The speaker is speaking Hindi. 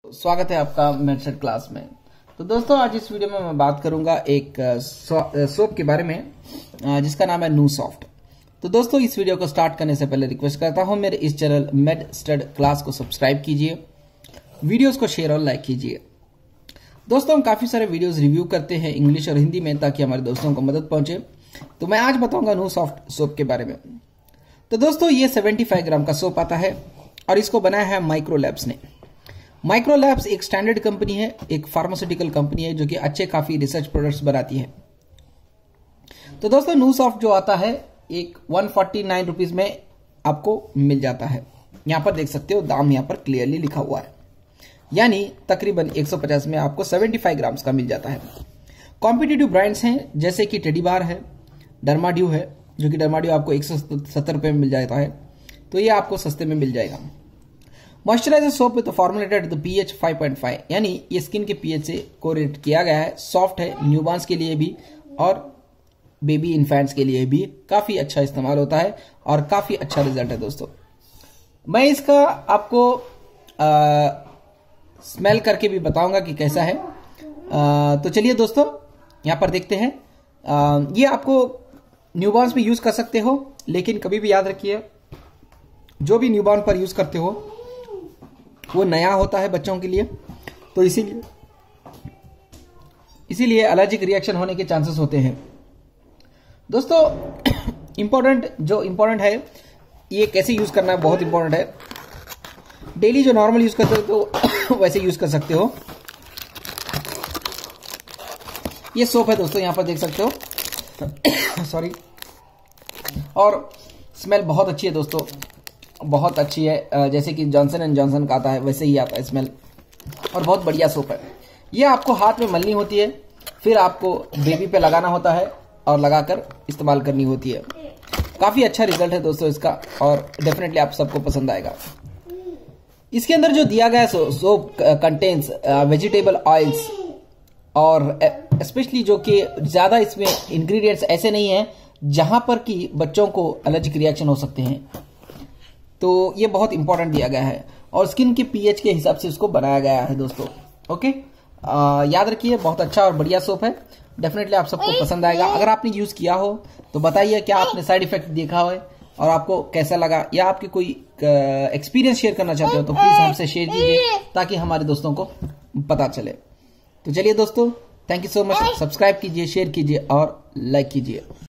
स्वागत है आपका मेडसेट क्लास में। तो दोस्तों आज इस वीडियो में मैं बात करूंगा एक सोप के बारे में जिसका नाम है नूसॉफ्ट। तो दोस्तों इस वीडियो को स्टार्ट करने से पहले रिक्वेस्ट करता हूं मेरे इस चैनल मेडसेट क्लास को सब्सक्राइब कीजिए, वीडियोस को शेयर और लाइक कीजिए। दोस्तों हम काफी सारे वीडियोस रिव्यू करते हैं इंग्लिश और हिंदी में ताकि हमारे दोस्तों को मदद पहुंचे। तो मैं आज बताऊंगा नूसॉफ्ट सोप के बारे में। तो दोस्तों ये 75 ग्राम का सोप आता है और इसको बनाया है माइक्रो लैब्स ने। माइक्रो लैब्स एक स्टैंडर्ड कंपनी है, एक फार्मास्यूटिकल कंपनी है जो कि अच्छे काफी रिसर्च प्रोडक्ट्स बनाती है। तो दोस्तों नूसॉफ्ट जो आता है एक 149 रुपीज में आपको मिल जाता है। यहां पर देख सकते हो दाम यहां पर क्लियरली लिखा हुआ है, यानी तकरीबन 150 में आपको 75 ग्राम्स का मिल जाता है। कॉम्पिटिटिव ब्रांड्स हैं जैसे कि टेडी बार है, डर्माड्यू है, जो कि डर्माड्यू आपको 170 रुपए में मिल जाता है, तो ये आपको सस्ते में मिल जाएगा। Moisturiser soap with formulated the pH 5.5, यानी ये स्किन के पीएच से कोरिलेट किया गया है। सॉफ्ट है, न्यूबॉर्न्स के लिए भी और बेबी इन्फेंट्स के लिए भी काफी अच्छा इस्तेमाल होता है और काफी अच्छा रिजल्ट है। दोस्तों मैं इसका आपको स्मेल करके भी बताऊंगा कि कैसा है। तो चलिए दोस्तों यहां पर देखते हैं। ये आपको न्यूबॉर्न्स में यूज कर सकते हो, लेकिन कभी भी याद रखिए जो भी न्यूबॉर्न पर यूज करते हो वो नया होता है बच्चों के लिए, तो इसीलिए एलर्जिक रिएक्शन होने के चांसेस होते हैं। दोस्तों इंपॉर्टेंट है ये कैसे यूज करना है, बहुत इंपॉर्टेंट है। डेली जो नॉर्मल यूज करते हो तो वैसे यूज कर सकते हो। ये सोप है दोस्तों, यहां पर देख सकते हो सॉरी। और स्मेल बहुत अच्छी है दोस्तों, बहुत अच्छी है। जैसे कि जॉनसन एंड जॉनसन का आता है वैसे ही आता है स्मेल, और बहुत बढ़िया सोप है। ये आपको हाथ में मलनी होती है, फिर आपको बेबी पे लगाना होता है और लगाकर इस्तेमाल करनी होती है। काफी अच्छा रिजल्ट है दोस्तों इसका, और डेफिनेटली आप सबको पसंद आएगा। इसके अंदर जो दिया गया सोप कंटेन्स वेजिटेबल ऑयल्स, और स्पेशली जो कि ज्यादा इसमें इंग्रेडिएंट्स ऐसे नहीं है जहां पर कि बच्चों को एलर्जिक रिएक्शन हो सकते हैं, तो ये बहुत इंपॉर्टेंट दिया गया है और स्किन के पीएच के हिसाब से इसको बनाया गया है दोस्तों। ओके, याद रखिए बहुत अच्छा और बढ़िया सोप है, डेफिनेटली आप सबको पसंद आएगा। अगर आपने यूज किया हो तो बताइए क्या आपने साइड इफेक्ट देखा हो और आपको कैसा लगा, या आपकी कोई एक्सपीरियंस शेयर करना चाहते हो तो प्लीज हमसे शेयर कीजिए ताकि हमारे दोस्तों को पता चले। तो चलिए दोस्तों, thank you so much. Subscribe कीजिए, शेयर कीजिए और लाइक कीजिए।